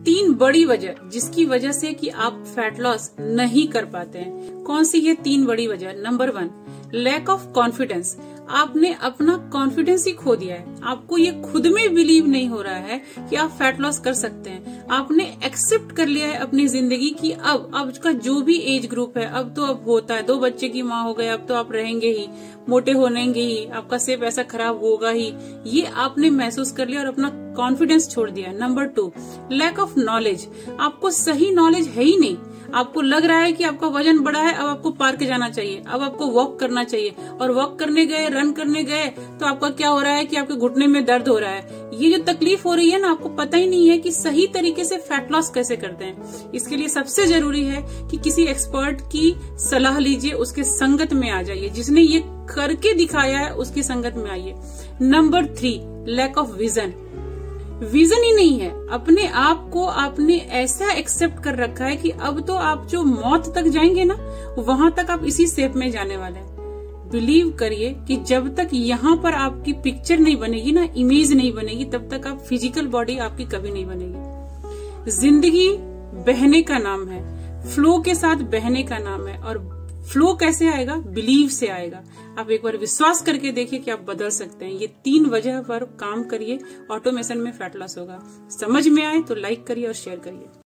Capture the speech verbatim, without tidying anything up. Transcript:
तीन बड़ी वजह जिसकी वजह से कि आप फैट लॉस नहीं कर पाते हैं। कौन सी ये तीन बड़ी वजह? Number one, lack of confidence. आपने अपना कॉन्फिडेंस ही खो दिया है। आपको ये खुद में बिलीव नहीं हो रहा है कि आप फैट लॉस कर सकते हैं। आपने एक्सेप्ट कर लिया है अपनी जिंदगी की अब अब का जो भी एज ग्रुप है, अब तो अब होता है, दो बच्चे की माँ हो गए, अब तो आप रहेंगे ही, मोटे होनेंगे ही, आपका सेहत ऐसा खराब होगा ही, ये आपने महसूस कर लिया और अपना कॉन्फिडेंस छोड़ दिया। Number two, lack of knowledge. आपको सही नॉलेज है ही नहीं। आपको लग रहा है कि आपका वजन बढ़ा है, अब आपको पार्क जाना चाहिए, अब आपको वॉक करना चाहिए, और वॉक करने गए, रन करने गए तो आपका क्या हो रहा है कि आपके घुटने में दर्द हो रहा है। ये जो तकलीफ हो रही है ना, आपको पता ही नहीं है कि सही तरीके से फैट लॉस कैसे करते हैं। इसके लिए सबसे जरूरी है कि किसी एक्सपर्ट की सलाह लीजिए, उसके संगत में आ जाइए, जिसने ये करके दिखाया है उसकी संगत में आइए। Number three, lack of vision. Vision ही नहीं है। अपने आप को आपने ऐसा एक्सेप्ट कर रखा है कि अब तो आप जो मौत तक जाएंगे ना, वहां तक आप इसी शेप में जाने वाले हैं। बिलीव करिए कि जब तक यहाँ पर आपकी पिक्चर नहीं बनेगी ना, इमेज नहीं बनेगी, तब तक आप फिजिकल बॉडी आपकी कभी नहीं बनेगी। जिंदगी बहने का नाम है, फ्लो के साथ बहने का नाम है, और फ्लो कैसे आएगा? बिलीव से आएगा। आप एक बार विश्वास करके देखिए कि आप बदल सकते हैं। ये तीन वजह पर काम करिए, ऑटोमेशन में फैट लॉस होगा। समझ में आए तो लाइक करिए और शेयर करिए।